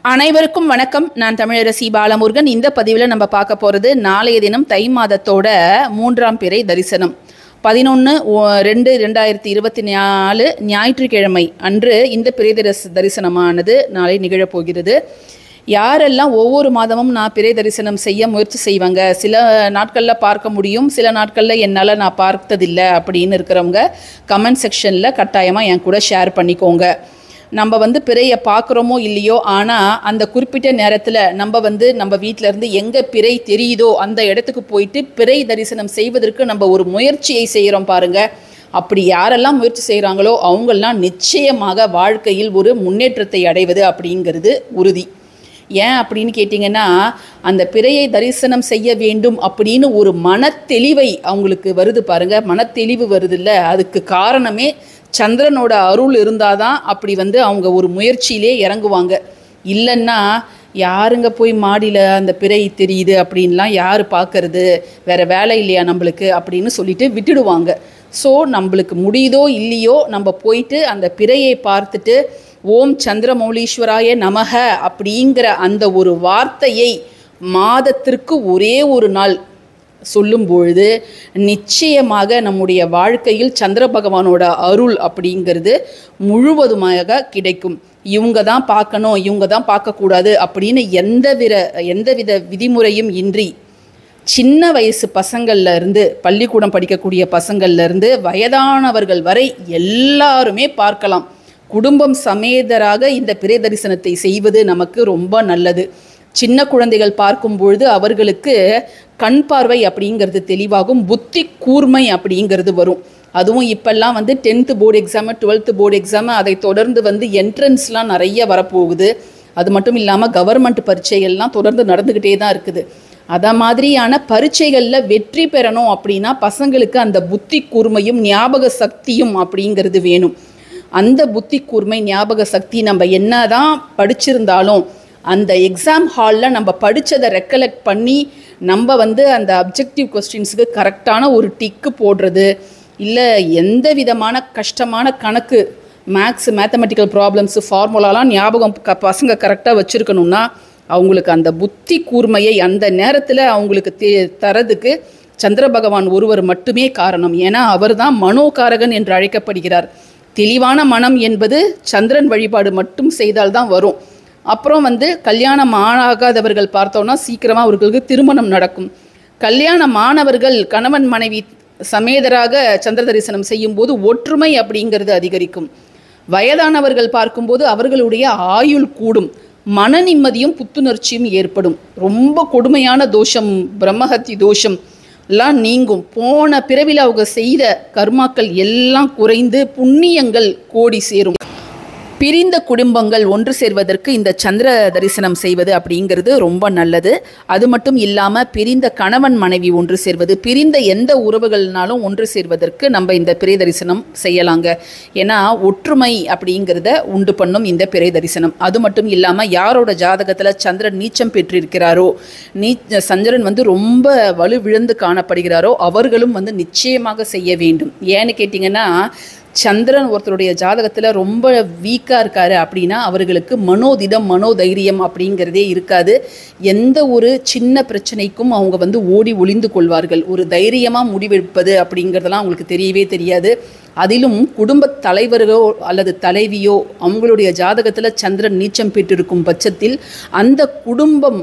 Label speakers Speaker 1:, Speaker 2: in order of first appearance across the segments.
Speaker 1: அனைவருக்கும் வணக்கம். நான் தமிழரசி பாலமுருகன். இந்த பதிவில் நம்ம பார்க்க போகிறது நாளைய தினம் தை மாதத்தோட 3ஆம் பிறை தரிசனம் 11/2/2024 ஞாயிற்றுக்கிழமை அன்று இந்த பிறை தரிசனமானது நாளை நிகழப்போகிறது. யாரெல்லாம் ஒவ்வொரு மாதமும் நான் பிறை தரிசனம் செய்ய முயற்சி செய்வாங்க, சில நாட்களில் பார்க்க முடியும், சில நாட்களில் என்னால் நான் பார்த்ததில்லை அப்படின்னு இருக்கிறவங்க கமெண்ட் செக்ஷனில் கட்டாயமாக என் கூட ஷேர் பண்ணிக்கோங்க. நம்ம பிறையை பார்க்குறோமோ இல்லையோ, ஆனால் அந்த குறிப்பிட்ட நேரத்தில் நம்ம வீட்டிலேருந்து எங்கே பிறை தெரியுதோ அந்த இடத்துக்கு போயிட்டு பிறை தரிசனம் செய்வதற்கு நம்ம ஒரு முயற்சியை செய்கிறோம் பாருங்கள். அப்படி யாரெல்லாம் முயற்சி செய்கிறாங்களோ அவங்கெல்லாம் நிச்சயமாக வாழ்க்கையில் ஒரு முன்னேற்றத்தை அடைவது அப்படிங்கிறது உறுதி. ஏன் அப்படின்னு கேட்டிங்கன்னா, அந்த பிறையை தரிசனம் செய்ய வேண்டும் அப்படின்னு ஒரு மனத்தெளிவை அவங்களுக்கு வருது பாருங்கள். மனத்தெளிவு வருது இல்லை, அதுக்கு காரணமே சந்திரனோட அருள் இருந்தால் தான் அப்படி அவங்க ஒரு முயற்சியிலே இறங்குவாங்க. இல்லைன்னா யாருங்க போய் மாடியில் அந்த பிறை தெரியுது அப்படின்லாம் யார் பார்க்கறது, வேறு வேலை இல்லையா நம்மளுக்கு அப்படின்னு சொல்லிட்டு விட்டுடுவாங்க. ஸோ நம்மளுக்கு முடியுதோ இல்லையோ நம்ம போயிட்டு அந்த பிறையை பார்த்துட்டு ஓம் சந்திரமௌலீஸ்வராய நமக அப்படிங்கிற அந்த ஒரு வார்த்தையை மாதத்திற்கு ஒரே ஒரு நாள் சொல்லும் பொழுது நிச்சயமாக நம்முடைய வாழ்க்கையில் சந்திர பகவானோட அருள் அப்படிங்கிறது முழுவதுமாக கிடைக்கும். இவங்க தான் பார்க்கணும், இவங்க தான் பார்க்கக்கூடாது அப்படின்னு எந்தவித விதிமுறையும் இன்றி சின்ன வயசு பசங்கள்லேருந்து, பள்ளிக்கூடம் படிக்கக்கூடிய பசங்கள்லேருந்து வயதானவர்கள் வரை எல்லாருமே பார்க்கலாம். குடும்பம் சமேதராக இந்த பிறை தரிசனத்தை செய்வது நமக்கு ரொம்ப நல்லது. சின்ன குழந்தைகள் பார்க்கும் பொழுது அவர்களுக்கு கண் பார்வை அப்படிங்கிறது தெளிவாகும், புத்தி கூர்மை அப்படிங்கிறது வரும். அதுவும் இப்போல்லாம் 10th board exam, 12th board exam, அதை தொடர்ந்து என்ட்ரன்ஸ்லாம் நிறைய வரப்போகுது. அது மட்டும் இல்லாமல் கவர்மெண்ட் பரீட்சைகள்லாம் தொடர்ந்து நடந்துக்கிட்டே தான் இருக்குது. அதை மாதிரியான பரீட்சைகளில் வெற்றி பெறணும் அப்படின்னா பசங்களுக்கு அந்த புத்தி கூர்மையும் ஞாபக சக்தியும் அப்படிங்கிறது வேணும். அந்த புத்தி கூர்மை ஞாபக சக்தி நம்ம என்ன தான் படிச்சிருந்தாலும் அந்த எக்ஸாம் ஹாலில் நம்ம படித்ததை ரெக்கலெக்ட் பண்ணி நம்ம அந்த அப்ஜெக்டிவ் கொஸ்டின்ஸுக்கு கரெக்டான ஒரு டிக்கு போடுறது, இல்லை எந்த விதமான கஷ்டமான கணக்கு, மேத்தமெட்டிக்கல் ப்ராப்ளம்ஸு, ஃபார்முலாலாம் ஞாபகம் பசங்க கரெக்டாக வச்சுருக்கணுன்னா அவங்களுக்கு அந்த புத்தி கூர்மையை அந்த நேரத்தில் அவங்களுக்கு தரதுக்கு சந்திர பகவான் ஒருவர் மட்டுமே காரணம். ஏன்னா அவர் தான் மனோகாரகன் என்று அழைக்கப்படுகிறார். தெளிவான மனம் என்பது சந்திரன் வழிபாடு மட்டும் செய்தால்தான் வரும். அப்புறம் கல்யாணம் ஆகாதவர்கள் பார்த்தோன்னா சீக்கிரமாக அவர்களுக்கு திருமணம் நடக்கும். கல்யாணமானவர்கள் கணவன் மனைவி சமேதராக சந்திர தரிசனம் செய்யும்போது ஒற்றுமை அப்படிங்கிறது அதிகரிக்கும். வயதானவர்கள் பார்க்கும்போது அவர்களுடைய ஆயுள் கூடும், மன நிம்மதியும் புத்துணர்ச்சியும் ஏற்படும். ரொம்ப கொடுமையான தோஷம், பிரம்மஹத்தி தோஷம் எல்லாம் நீங்கும். போன பிறவில அவங்க செய்த கர்மாக்கள் எல்லாம் குறைந்து புண்ணியங்கள் கோடி சேரும். பிரிந்த குடும்பங்கள் ஒன்று சேர்வதற்கு இந்த சந்திர தரிசனம் செய்வது அப்படிங்கிறது ரொம்ப நல்லது. அது மட்டும் இல்லாமல் பிரிந்த கணவன் மனைவி ஒன்று சேர்வது, பிரிந்த எந்த உறவுகள்னாலும் ஒன்று சேர்வதற்கு நம்ம இந்த பிறை தரிசனம் செய்யலாங்க. ஏன்னா ஒற்றுமை அப்படிங்கிறத உண்டு பண்ணும் இந்த பிறை தரிசனம். அது மட்டும் இல்லாமல் யாரோட ஜாதகத்தில் சந்திரன் நீச்சம் பெற்றிருக்கிறாரோ, சந்திரன் ரொம்ப வலுவிழந்து காணப்படுகிறாரோ அவர்களும் நிச்சயமாக செய்ய வேண்டும். ஏன்னு கேட்டிங்கன்னா, சந்திரன் ஒருத்தருடைய ஜாதகத்தில் ரொம்ப வீக்காக இருக்காரு அப்படின்னா அவர்களுக்கு மனோதிடம், மனோதைரியம் அப்படிங்கிறதே இருக்காது. எந்த ஒரு சின்ன பிரச்சனைக்கும் அவங்க ஓடி ஒளிந்து கொள்வார்கள். ஒரு தைரியமாக முடிவெடுப்பது அப்படிங்கிறதெல்லாம் அவங்களுக்கு தெரியவே தெரியாது. அதிலும் குடும்ப தலைவர்களோ அல்லது தலைவியோ அவங்களுடைய ஜாதகத்தில் சந்திரன் நீச்சம் பெற்றிருக்கும் பட்சத்தில் அந்த குடும்பம்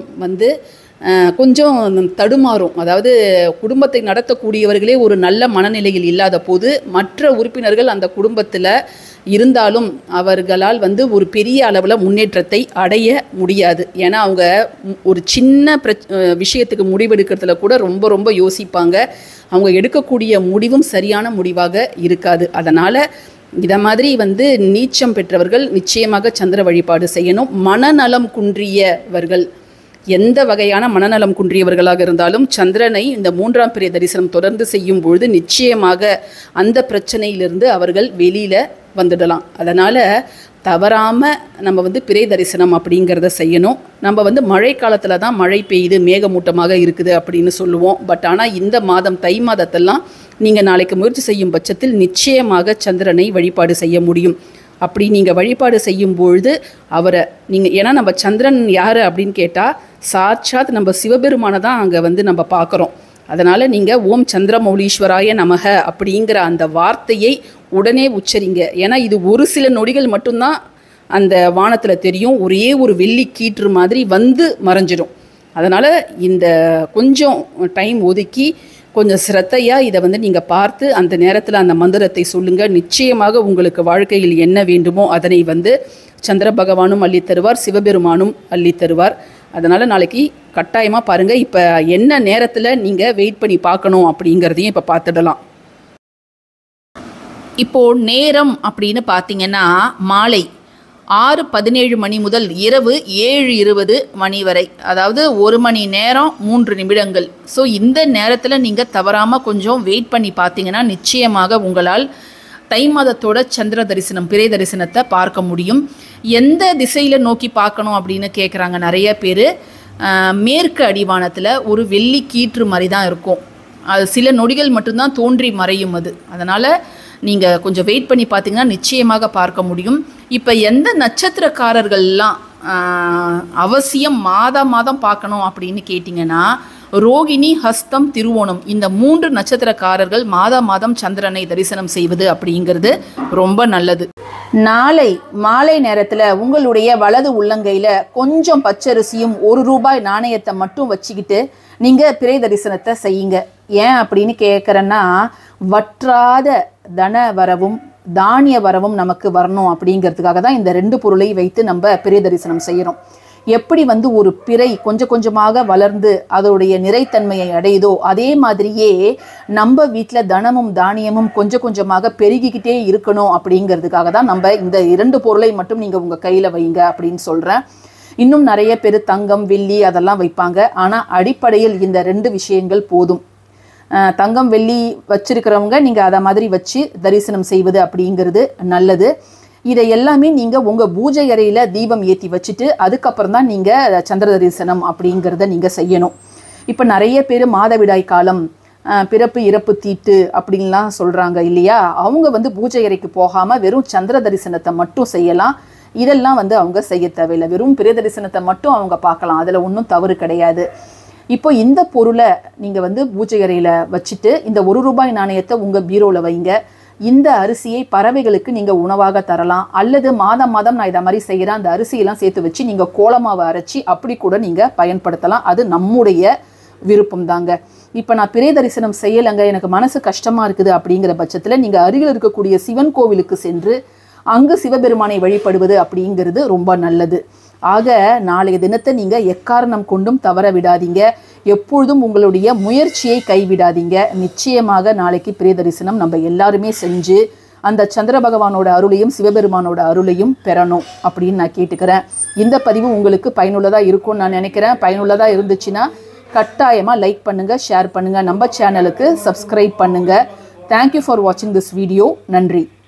Speaker 1: கொஞ்சம் தடுமாறும். அதாவது குடும்பத்தை நடத்தக்கூடியவர்களே ஒரு நல்ல மனநிலையில் இல்லாத போது மற்ற உறுப்பினர்கள் அந்த குடும்பத்தில் இருந்தாலும் அவர்களால் ஒரு பெரிய அளவில் முன்னேற்றத்தை அடைய முடியாது. ஏன்னா அவங்க ஒரு சின்ன விஷயத்துக்கு முடிவெடுக்கிறதுல கூட ரொம்ப யோசிப்பாங்க. அவங்க எடுக்கக்கூடிய முடிவும் சரியான முடிவாக இருக்காது. அதனால் இதை மாதிரி நீச்சம் பெற்றவர்கள் நிச்சயமாக சந்திர வழிபாடு செய்யணும். மனநலம் குன்றியவர்கள், எந்த வகையான மனநலம் குன்றியவர்களாக இருந்தாலும் சந்திரனை இந்த 3ஆம் பிறை தரிசனம் தொடர்ந்து செய்யும் பொழுது நிச்சயமாக அந்த பிரச்சனையிலிருந்து அவர்கள் வெளியில் வந்துடலாம். அதனால் தவறாமல் நம்ம பிறை தரிசனம் அப்படிங்கிறத செய்யணும். நம்ம மழை காலத்தில் தான் மழை பெய்யுது, மேகமூட்டமாக இருக்குது அப்படின்னு சொல்லுவோம். பட் ஆனால் இந்த மாதம் தை மாதத்தெல்லாம் நீங்கள் நாளைக்கு முயற்சி செய்யும் பட்சத்தில் நிச்சயமாக சந்திரனை வழிபாடு செய்ய முடியும். அப்படி நீங்கள் வழிபாடு செய்யும் பொழுது அவரை நீங்கள், ஏன்னா நம்ம சந்திரன் யார் அப்படின்னு கேட்டால் சாட்சாத் நம்ம சிவபெருமானை தான் அங்கே வந்து நம்ம பார்க்குறோம். அதனால் நீங்கள் ஓம் சந்திரமௌலீஸ்வராய நமக அப்படிங்கிற அந்த வார்த்தையை உடனே உச்சரிங்க. ஏன்னா இது ஒரு சில நொடிகள் மட்டும்தான் அந்த வானத்தில் தெரியும், ஒரே ஒரு வெள்ளி கீற்று மாதிரி வந்து மறைஞ்சிடும். அதனால் இந்த கொஞ்சம் டைம் ஒதுக்கி கொஞ்சம் சிரத்தையாக இதை வந்து நீங்கள் பார்த்து அந்த நேரத்தில் அந்த மந்திரத்தை சொல்லுங்கள். நிச்சயமாக உங்களுக்கு வாழ்க்கையில் என்ன வேண்டுமோ அதனை வந்து சந்திர பகவானும் அள்ளித்தருவார், சிவபெருமானும் அள்ளித்தருவார். அதனால் நாளைக்கு கட்டாயமாக பாருங்கள். இப்போ என்ன நேரத்தில் நீங்கள் வெயிட் பண்ணி பார்க்கணும் அப்படிங்கிறதையும் இப்போ பார்த்துடலாம். இப்போது நேரம் அப்படின்னு பார்த்தீங்கன்னா மாலை 6:17 மணி முதல் இரவு 7:20 மணி வரை, அதாவது 1 மணி நேரம் 3 நிமிடங்கள். ஸோ இந்த நேரத்தில் நீங்கள் தவறாமல் கொஞ்சம் வெயிட் பண்ணி பார்த்தீங்கன்னா நிச்சயமாக உங்களால் தை மாதத்தோட சந்திர தரிசனம், பிறை தரிசனத்தை பார்க்க முடியும். எந்த திசையில் நோக்கி பார்க்கணும் அப்படின்னு கேட்குறாங்க நிறைய பேர். மேற்கு அடிவானத்தில் ஒரு வெள்ளி கீற்று மாதிரி தான் இருக்கும். அது சில நொடிகள் மட்டும்தான் தோன்றி மறையும் அது. அதனால் நீங்கள் கொஞ்சம் வெயிட் பண்ணி பார்த்தீங்கன்னா நிச்சயமாக பார்க்க முடியும். இப்போ எந்த நட்சத்திரக்காரர்கள்லாம் அவசியம் மாதம் பார்க்கணும் அப்படின்னு கேட்டிங்கன்னா, ரோகிணி, ஹஸ்தம், திருவோணம் இந்த 3 நட்சத்திரக்காரர்கள் மாதம் சந்திரனை தரிசனம் செய்வது அப்படிங்கிறது ரொம்ப நல்லது. நாளை மாலை நேரத்தில் உங்களுடைய வலது உள்ளங்கையில் கொஞ்சம் பச்சரிசியும் 1 ரூபாய் நாணயத்தை மட்டும் வச்சுக்கிட்டு நீங்கள் பிறை தரிசனத்தை செய்யுங்க. ஏன் அப்படின்னு கேட்குறேன்னா, வற்றாத தன வரவும் தானிய வரவும் நமக்கு வரணும் அப்படிங்கிறதுக்காக தான் இந்த 2 பொருளை வைத்து நம்ம பிறை தரிசனம் செய்கிறோம். எப்படி வந்து ஒரு பிறை கொஞ்சம் கொஞ்சமாக வளர்ந்து அதோடைய நிறைத்தன்மையை அடையுதோ அதே மாதிரியே நம்ம வீட்டில் தனமும் தானியமும் கொஞ்சம் கொஞ்சமாக பெருகிக்கிட்டே இருக்கணும் அப்படிங்கிறதுக்காக தான் நம்ம இந்த 2 பொருளை மட்டும் நீங்கள் உங்கள் கையில் வைங்க அப்படின்னு சொல்கிறேன். இன்னும் நிறைய பேர் தங்கம், வெள்ளி அதெல்லாம் வைப்பாங்க. ஆனால் அடிப்படையில் இந்த 2 விஷயங்கள் போதும். தங்கம், வெள்ளி வச்சிருக்கிறவங்க நீங்கள் அதை மாதிரி வச்சு தரிசனம் செய்வது அப்படிங்கிறது நல்லது. இதை எல்லாமே நீங்கள் உங்கள் பூஜை அறையில் தீபம் ஏற்றி வச்சுட்டு அதுக்கப்புறம் தான் நீங்கள் சந்திர தரிசனம் அப்படிங்கிறத நீங்கள் செய்யணும். இப்போ நிறைய பேர் மாதவிடாய் காலம், பிறப்பு இறப்பு தீட்டு அப்படின்லாம் சொல்கிறாங்க இல்லையா, அவங்க வந்து பூஜை அறைக்கு போகாமல் வெறும் சந்திர தரிசனத்தை மட்டும் செய்யலாம். இதெல்லாம் வந்து அவங்க செய்ய தேவையில்லை. வெறும் பிறை தரிசனத்தை மட்டும் அவங்க பார்க்கலாம், அதில் ஒன்றும் தவறு கிடையாது. இப்போ இந்த பொருளை நீங்கள் வந்து பூஜை அறையில் வச்சுட்டு இந்த 1 ரூபாய் நாணயத்தை உங்கள் பீரோவில் வைங்க. இந்த அரிசியை பறவைகளுக்கு நீங்கள் உணவாக தரலாம். அல்லது மாதம் நான் இதை மாதிரி செய்கிறேன், அந்த அரிசியெல்லாம் சேர்த்து வச்சு நீங்கள் கோலமாவை அரைச்சி அப்படி கூட நீங்கள் பயன்படுத்தலாம். அது நம்முடைய விருப்பம் தாங்க. இப்போ நான் பிறை தரிசனம் செய்யலைங்க, எனக்கு மனசு கஷ்டமாக இருக்குது அப்படிங்கிற பட்சத்தில் நீங்கள் அருகில் இருக்கக்கூடிய சிவன் கோவிலுக்கு சென்று அங்கு சிவபெருமானை வழிபடுவது அப்படிங்கிறது ரொம்ப நல்லது. ஆக நாளைய தினத்தை நீங்கள் எக்காரணம் கொண்டும் தவற விடாதீங்க. எப்பொழுதும் உங்களுடைய முயற்சியை கைவிடாதீங்க. நிச்சயமாக நாளைக்கு பிறை தரிசனம் நம்ம எல்லாருமே செஞ்சு அந்த சந்திர பகவானோட அருளையும் சிவபெருமானோட அருளையும் பெறணும் அப்படின்னு நான் கேட்டுக்கிறேன். இந்த பதிவு உங்களுக்கு பயனுள்ளதாக இருக்கும்னு நான் நினைக்கிறேன். பயனுள்ளதாக இருந்துச்சுன்னா கட்டாயமாக லைக் பண்ணுங்கள், ஷேர் பண்ணுங்கள், நம்ம சேனலுக்கு சப்ஸ்கிரைப் பண்ணுங்கள். தேங்க்யூ ஃபார் வாட்சிங் திஸ் வீடியோ. நன்றி.